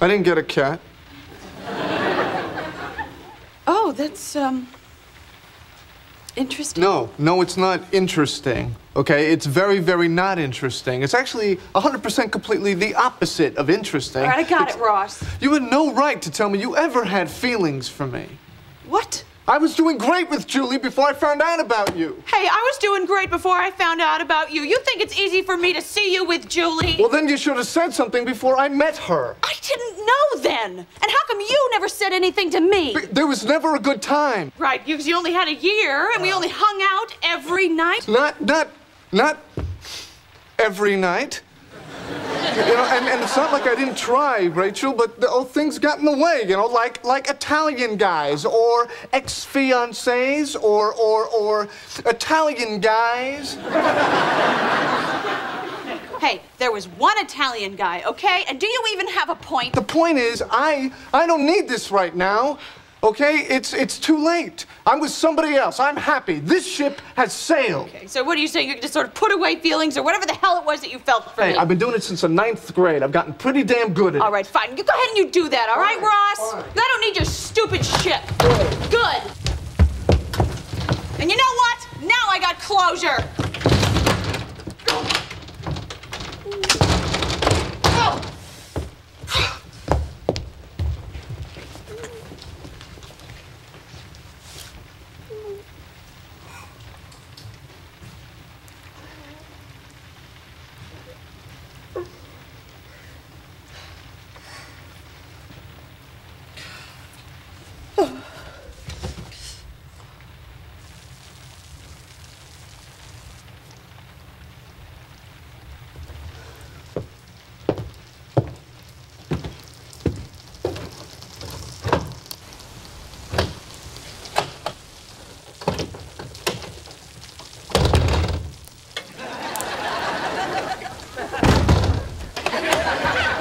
I didn't get a cat. Oh, that's, interesting. No, it's not interesting, okay? It's very, very not interesting. It's actually 100% completely the opposite of interesting. All right, I got it, Ross. You had no right to tell me you ever had feelings for me. What? I was doing great with Julie before I found out about you. Hey, I was doing great before I found out about you. You think it's easy for me to see you with Julie? Well, then you should have said something before I met her. I didn't know then. And how come you never said anything to me? There was never a good time. Right, because you only had a year, and we only hung out every night. Not every night. You know, and it's not like I didn't try, Rachel, but things got in the way, you know, like Italian guys, or ex-fiancés, or Italian guys. Hey, there was one Italian guy, okay? And do you even have a point? The point is, I don't need this right now. Okay, it's too late. I'm with somebody else. I'm happy. This ship has sailed. Okay, so what are you saying? You can just sort of put away feelings or whatever the hell it was that you felt for me? Hey, I've been doing it since the 9th grade. I've gotten pretty damn good at it. All right, fine. You go ahead and you do that, all right, Ross? All right. I don't need your stupid shit. Good. And you know what? Now I got closure.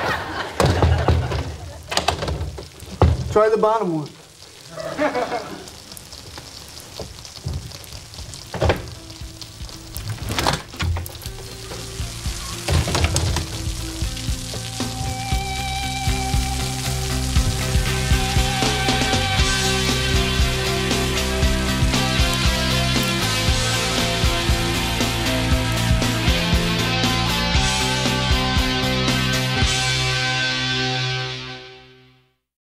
Try the bottom one.